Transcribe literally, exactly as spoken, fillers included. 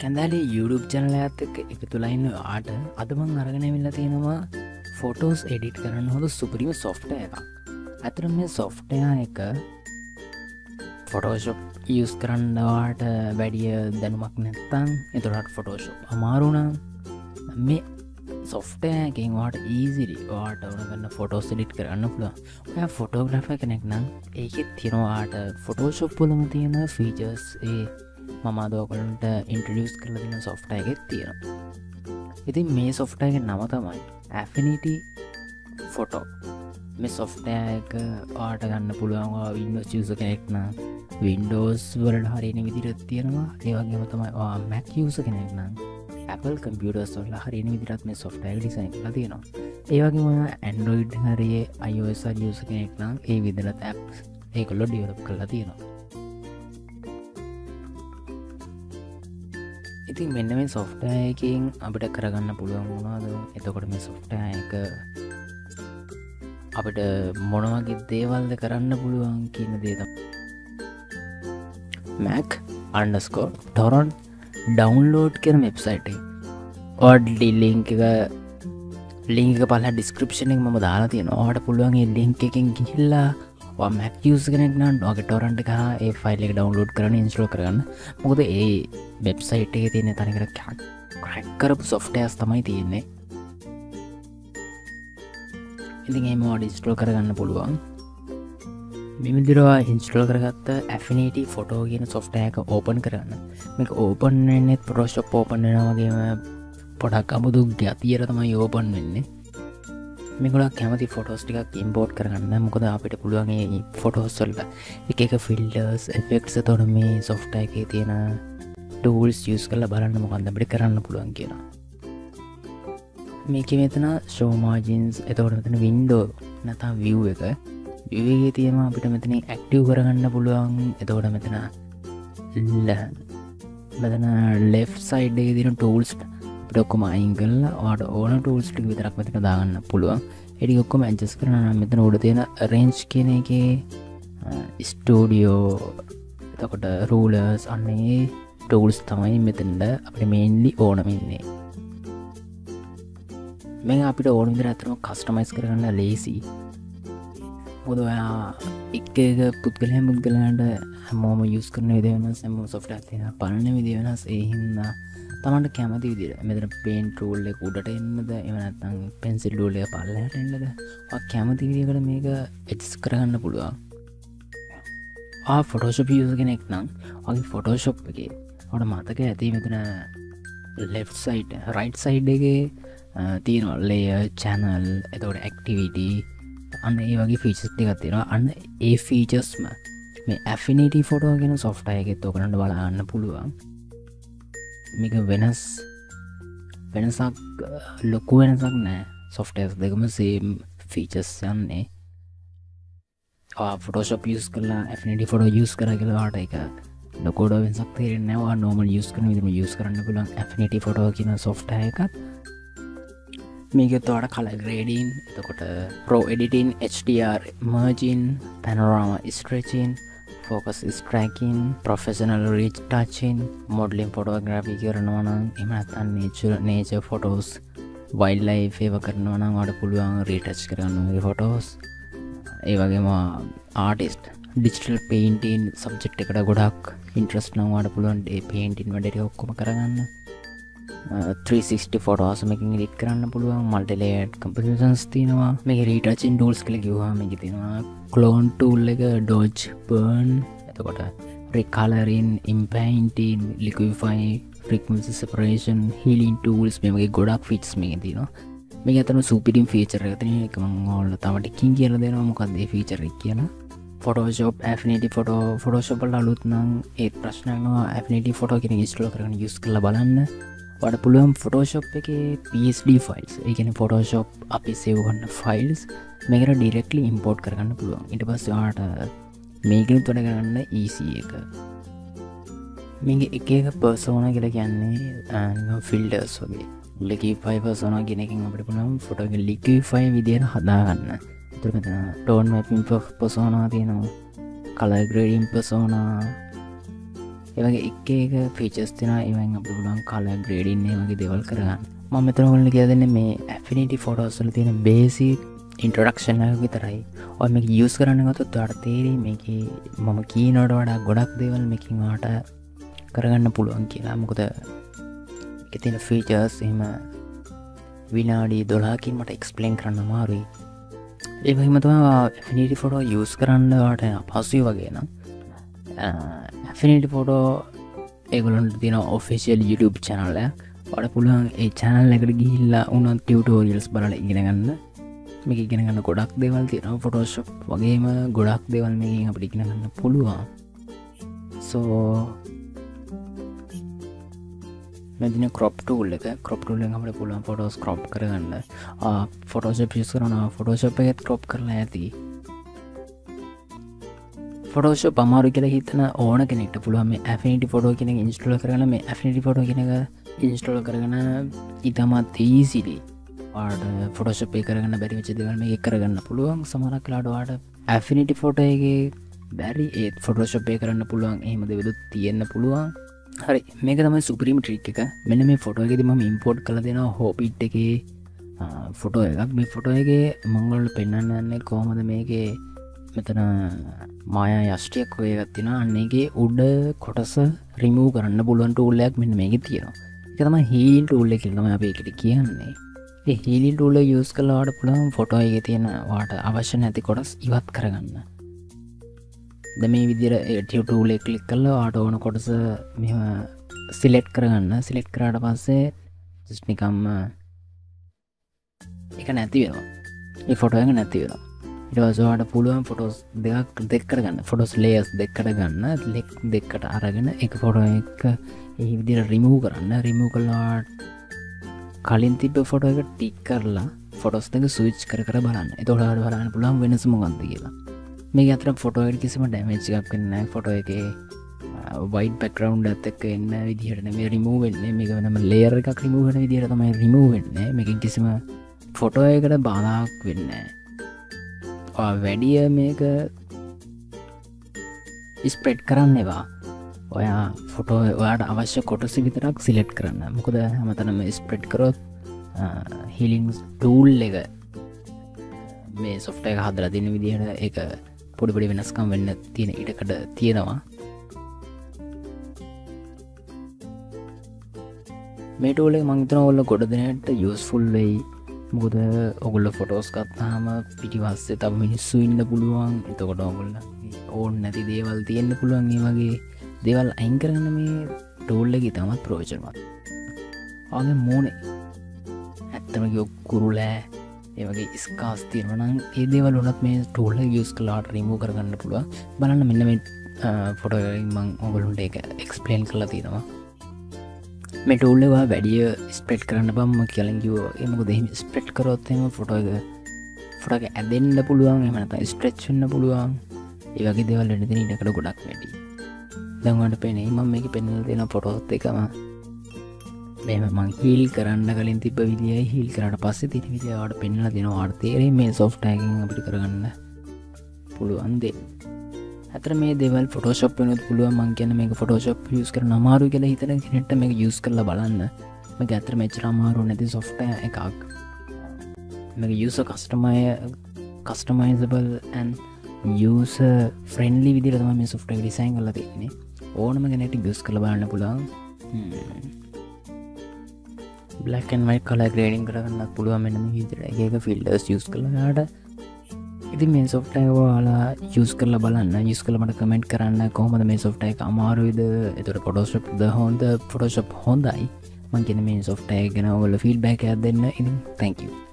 කැඳලි YouTube චැනල ඇත්තක එකතුලයින්න ආට අදමං අරගෙනවිල්ල තියෙනවා photos edit කරන්න හොඳ සුපරිම සොෆ්ට එකක්. ඇතර මේ සොෆ්ටය එක ෆොටෝශොප් යස් කරන්නවාට වැඩිය දැනුමක් නැත්තං එතුරට ෆොටෝශොප් අමාරුණ මේ සොෆ්ටයකින් වාට ඊසිරි වාට ඕන ගන්න ෆොටෝස් එඩිට් කරන්න පුළ ඔය ෆොටෝග්‍රෆ කෙනෙක් නම් ඒකෙත් තිනවාට ෆොටෝශොප් පුලම තියෙන ෆීචර්ස් ඒ මමාදෝකලට ඉන්ට්‍රඩියස් කරල තින සොෆ්ටයගෙත් තියෙන. ඉතින් මේ සොෆ්ටයක නම තමයි ඇෆිනිටි ෆොටෝ. මේ සොෆ්ටයක ආට ගන්න පුළුවන්වා වින්ඩෝස් යස කෙනෙක්න වින්ඩෝස් වලට හරින විදිරත් තියෙනවා. ඒවගේම තමයි මැක් යස කෙනෙක්නම් Apple කම්පියටර්ස් වල හරින විදිරත් මේ සොෆ්ටයක ඩිසයින් කරලා තියෙනවා. ඒවගේම ඇන්ඩරෝයිඩ් හරියේ iOS යස කෙනෙක්නම් ඒ විදිරත් ඇප්ස් ඒකොල්ලො ඩියවලප් කරලා තියෙනවා. ඉතින් මෙන්න මේ සොෆ්ටයකින් අපිට කරගන්න පුළුවන් වුණාද එතකොට මේ සොෆ්ටය එක අපිට මොනවගේ දේවල්ද කරන්න පුළුවන් කියන දේතම් Mac underscore torrent ඩවන්ලෝඩ් කරන වෙබ්සයිට් ඔඩ්ඩි ලිංක එක ලිංක පල ඩිස්ක්‍රපෂන එක මම දාලා තියෙන ඕට පුළුවන්ගේ ලිංක එකෙන් ගිහිල්ලා මැක් යස් කෙනෙක් නම් ඩෝග ටොරන්ට කහ ඒ ෆයිල් එක ඩවන්ලෝඩ් කරන ඉන්ස්ට්‍රෝ කරන්න. මොකද ඒ වෙබ්සයිට් එක තියෙන තනිකට ක්‍රැක් කරපු සොෆ්ටයස් තමයි තියෙන්නේ. ඉතින් ඒ මෝඩ් ඉන්ස්ට්‍රෝ කරගන්න පුළුවන්. මෙමිදිරවා ඉන්ස්ට්‍රෝ කරගත්ත ඇෆිනිටි ෆොටෝ කියන සොෆ්ටය එක ඕපන් කරන්න. මේක ඕපන් වෙන්නෙත් ප්‍රෝෂප් ඕපන් වෙනවගේම පොඩක් අමුදු ගැතියට තමයි ඕපන් වෙන්නේ. මේගොඩක් කැමති ෆොටෝස් ටිකක් ඉම්පෝට් කරගන්න. මොකද අපිට පුළුවන්ගේ ෆොටෝස්වල්ට එක එක ෆිල්ඩර්ස් එෆෙක්ස් තොට මේ සොෆ්ට එක තියෙන ටූල්ස් යස් කරලා බලන්න මොකන්ද අපිට කරන්න පුළුවන් කියලා. මේක මෙතන ෂෝමාජින්ස් එතවට මෙතන වින්ඩෝ නැතා විව් එක විවගේ තියෙන අපිට මෙතන ඇක්ටව් කරගන්න පුළුවන්. එතවට මෙතන මෙතන ලෙෆ් සයිඩ් එක තින ටූල්ස් ඩොක්කොම අයින් කරලා වාට ඕන ටූල්ස් ටික විතරක් මෙතන දාගන්න පුළුවන්. එඩි ඔක්කොම ඇඩ්ජස්ට් කරන්න මෙතන උඩ තියෙන රේන්ජ් කියන එකේ ස්ටුඩියෝ එතකොට රූලර්ස් අන්නේ ටූල්ස් තමයි මෙතනට අපිට මේන්ලි ඕන වෙන්නේ. මේක අපිට ඕන විදිහට අතරම කස්ටමයිස් කරගන්න ලේසි. මොකද ඔයා එක එක පුද්ගලයන් පුද්ගලයන්ට හැමෝම යූස් කරන විදිහ වෙනස්, හැමෝම සොෆ්ට්වෙයාර් තියෙන පරණ විදිහ වෙනස්. ඒ හින්දා තමන්ට කැමති විදිහට මෙතන පේන්ට් ටූල් එක උඩට එන්නද එහෙම නැත්නම් පෙන්සිල් ටූල් එක පල්ලෙහාට එන්නද ඔයා කැමති විදිහකට මේක ඇඩ්ජස්ට් කරගන්න පුළුවන්. ආ ෆොටෝෂොප් යූසර් කෙනෙක් නම් ඔයාගේ ෆොටෝෂොප් එකේ ඔයාලට මතක ඇති මෙතන left side right side එකේ තියෙනවා layer channel එතකොට activity අන්න ඒ වගේ ෆීචර්ස් ටිකක් තියෙනවා. අන්න ඒ ෆීචර්ස්ම මේ affinity photo කියන software එකෙත් ඔයගලන්ට බලන්න පුළුවන්. මේක වෙනස් වෙනසක් ලොකු වෙනසක් නෑ. සොෆ්ට්වෙයාර්ස් දෙකම සේම් ෆීචර්ස් යන්නේ. ආ ෆොටෝෂොප් යූස් කරලා ඇෆිනිටි ෆොටෝ යූස් කරා කියලා වාට එක ලොකෝඩ වෙනසක් තේරෙන්නේ නැහැ. ඔයා නෝමල් යූස් කරන විදිහම යූස් කරන්න පුළුවන් ඇෆිනිටි ෆොටෝ කියන සොෆ්ට්වෙයාර් එකත්. මේකත් ඔයාලට කලර් ග්‍රේඩින් එතකොට pro editing H D R merging panorama stretching focus tracking professional retouching modeling photography කරනවා නම් එහෙම නැත්නම් nature nature photos wildlife ඒව කරනවා නම් ඔයාලට පුළුවන් retouch කරන්න මේ photos. ඒ වගේම artist digital painting subject එකට ගොඩක් interest නම් ඔයාලට පුළුවන් ඒ painting වැඩ ටික ඔක්කොම කරගන්න. three sixty photos මේකෙන් edit කරන්න පුළුවන්. multi layered compositions තියෙනවා. මේකේ retouching tools කියලා කිව්වම මේකේ තියෙනවා clone tool එක, dodge, burn, එතකොට recoloring, inpainting, liquify, frequency separation, healing tools මේ වගේ ගොඩක් features මේකේ තියෙනවා. මේක අතන සුපිරිම feature එක තියෙන එක මම ඔයාලට තව ටිකකින් කියලා දෙනවා මොකක්ද මේ feature එක කියලා. Photoshop Affinity Photo Photoshop වල අලුත් නම් ඒ ප්‍රශ්නයක් නෝ Affinity Photo කියන ඉන්ස්ටෝල් කරගෙන use කරලා බලන්න. ඔයාලට පුළුවන් Photoshop එකේ P S D files ඒ කියන්නේ Photoshop අපි save කරන files මේකට directly import කරගන්න පුළුවන්. ඊට පස්සේ ඔයාලට මේකෙන් උඩ ගන්න easy එක. මේක එක එක persona කියලා කියන්නේ filters වගේ. liquify persona කියන එකෙන් අපිට පුළුවන් photo එක liquify විදියට හදාගන්න. ඒතර මෙතන tone mapping persona තියෙනවා, color grading persona ඒ වගේ එක එක ෆීචර්ස් තියෙනවා. ඒවෙන් අපිට පුළුවන් කලර් ග්‍රේඩින් ඒ වගේ දේවල් කරගන්න. මම මෙතන ඔයාලට කියලා දෙන්නේ මේ Affinity Photos වල තියෙන බේසික් ඉන්ට්‍රොඩක්ෂන් එක විතරයි. ඔය මේක යූස් කරන්න ගත්තොත් ඔයාලට තේරෙයි මේකේ මම කියනවට වඩා ගොඩක් දේවල් මේකෙන් ඔයාලට කරගන්න පුළුවන් කියලා. මොකද මේකේ තියෙන ෆීචර්ස් එහෙම විනාඩි දොළහකින් මට එක්ස්ප්ලেইন කරන්න අමාරුයි. ඒ වගේම තමයි Affinity Photo යූස් කරන්න ඔයාලට අපහසුයි වගේ නම් Affinity Photo ඒගොල්ලන්ට තියෙන ඔෆිෂියල් YouTube channel එකක්. ඔයාලට පුළුවන් ඒ channel එකට ගිහිල්ලා උනත් ටියුටෝරියල්ස් බලලා ඉගෙන ගන්න. මේක ඉගෙන ගන්න ගොඩක් දේවල් තියෙනවා. Photoshop වගේම ගොඩක් දේවල් මේකෙන් අපිට ඉගෙන ගන්න පුළුවන්. so මෙදින crop tool එක crop tool එකෙන් අපිට පුළුවන් photos crop කරගන්න. ආ Photoshop use කරනවා. Photoshop එකත් crop කරලා ඇති. Photoshop අමාරු කියලා හිතන ඕන කෙනෙක්ට පුළුවන් මේ Affinity Photo කියන එක install කරගන්න. මේ Affinity Photo කියන එක install කරගෙන ඉතාමත් easily ඔයාලට Photoshop එක කරගන්න බැරි වෙච්ච දේවල් මේක කරගන්න පුළුවන්. සමහරක් වෙලාවට ඔයාලට Affinity Photo එකේ බැරි ඒත් Photoshop එක කරන්න පුළුවන්. එහෙම දෙවිලුත් තියෙන්න පුළුවන්. හරි, මේක තමයි සුප්‍රීම ට්‍රික් එක. මෙන්න මේ ෆොටෝ එකේදී මම ඉම්පෝර්ට් කරලා දෙනවා Hobbit එකේ ෆොටෝ එකක්. මේ ෆොටෝ එකේ මම ඔයාලට පෙන්වන්න යන්නේ කොහොමද මේකේ මෙතන මායා යෂ්ටියක් වගේ එකක් තියෙනවා. අන්න ඒකේ උඩ කොටස රිමූව් කරන්න පුළුවන් ටූල් එකක් මෙන්න මේකේ තියෙනවා. ඒක තමයි healing tool එක කියලා තමයි අපි ඒකට කියන්නේ. ඒ healing tool එක use කරලා ඔයාලට පුළුවන් ෆොටෝ එකේ තියෙන ඔයාලට අවශ්‍ය නැති කොටස් ඉවත් කරගන්න. දැන් මේ විදිහට ඒ tool එක ක්ලික් කරලා ඔයාලට ඕන කොටස මෙහෙම select කරගන්න. select කරාට පස්සේ just නිකම්ම ඒක නැති වෙනවා. මේ ෆොටෝ එක නැති වෙනවා. ඊට පස්සේ ඔයාලට පුළුවන් ෆොටෝස් දෙකක් දෙකකට ගන්න. ෆොටෝස් ලේයර්ස් දෙකකට ගන්න. ලෙක් දෙකකට අරගෙන ඒක ෆොටෝ එක ඒ විදිහට රිමූව් කරන්න. රිමූව් කළා කලින් තිබ්බ ෆොටෝ එක ටික් කරලා ෆොටෝස් දෙක ස්විච් කර කර බලන්න. එතකොට ඔයාලට බලන්න පුළුවන් වෙනස මොකක්ද කියලා. මේක අතර ෆොටෝ එකට කිසිම ඩැමේජ් එකක් වෙන්නේ නැහැ. ෆොටෝ එකේ වයිට් බෑග්ග්‍රවුන්ඩ් එකත් එක්ක එන්න විදිහට නෙමෙයි රිමූව් වෙන්නේ. මේක වෙනම ලේයර් එකක් රිමූව් වෙන විදිහට තමයි රිමූව් වෙන්නේ. මේකෙන් කිසිම ෆොටෝ එකකට බාධාක් වෙන්නේ නැහැ. ඔයා වැඩිය මේක ස්ප්‍රෙඩ් කරන්න එපා. ඔයා ෆොටෝ ඔයාට අවශ්‍ය කොටස විතරක් සිලෙක්ට් කරන්න. මොකද හැමතැනම ස්ප්‍රෙඩ් කරොත් healing tool එක මේ software එක හදලා දෙන විදිහට ඒක පොඩි පොඩි වෙනස්කම් වෙන්න තියෙන ඉඩකඩ තියෙනවා. මේ tool එක මම හිතනවා ඔයාලා ගොඩ දෙනෙක්ට useful වෙයි. මොකද ඔයගොල්ලෝ ෆොටෝස් ගත්තාම පිටිපස්සේ තව මිනිස්සු ඉන්න පුළුවන්. එතකොට ඔයගොල්ලෝ ඕන නැති දේවල් තියෙන්න පුළුවන්. ඒ වගේ දේවල් අයින් කරන්න මේ ටූල් එක ඉතාමත් ප්‍රයෝජනවත්. ඔයාගේ මූණේ ඇත්තම කිව්ව කුරුලෑ ඒ වගේ ස්කාස් තියෙනවා නම් ඒ දේවල් උනත් මේ ටූල් එක යූස් කරලා රිමූව් කරගන්න පුළුවන්. බලන්න මෙන්න මේ ෆොටෝ එකෙන් මම ඔයගොල්ලන්ට ඒක එක්ස්ප්ලেইন කරලා තියෙනවා. මේ ටූල් එක වැඩි ස්ප්‍රෙඩ් කරන්න බෑ මම කියලා කිව්වා. ඒ මොකද එහෙම ස්ප්‍රෙඩ් කරොත් එහෙම ෆොටෝ එක ෆොටෝ එක ඇදෙන්න පුළුවන්. එහෙම නැත්නම් ස්ට්‍රෙච් වෙන්න පුළුවන්. ඒ වගේ දේවල් වෙන්න තියෙන ඉඩකඩ ගොඩක් වැඩි. දැන් ඔයාලට පේන්නේ මම මේකේ පෙන්නලා තියෙන ෆොටෝත් එකම මෙහෙම මම හීල් කරන්න කලින් තිබ්බ විදියයි හීල් කරාට පස්සේ තියෙන විදිය ඔයාලට පෙන්නලා දෙනවා. ඔයාලට තේරෙයි මේ software එකෙන් අපිට කරගන්න පුළුවන් දේ. අතර මේ දේවල් Photoshop වෙනත් පුළුවන්. මම කියන්නේ මේක Photoshop use කරන්න අමාරුයි කියලා හිතන කෙනෙක්ට මේක use කරලා බලන්න. මේක ඇත්තට මෙච්චර අමාරු නැති software එකක්. මේක user customize customizable and user friendly විදිහට තමයි මේ software එක design කරලා තියෙන්නේ. ඕනම කෙනෙක්ට use කරලා බලන්න පුළුවන්. black and white color grading කරගන්නත් පුළුවන්. මෙන්න මේ විදිහට එක එක filters use කරලා යාට ඉතින් මේ software එක ඔයාලා use කරලා බලන්න. use කරලා මට comment කරන්න කොහොමද මේ software එක අමාරුයිද? ඒතර Photoshop ද හොඳ Photoshop හොඳයි. මම කියන්නේ මේ software එක ගැන ඔයාලා feedback එකක් දෙන්න. ඉතින් thank you.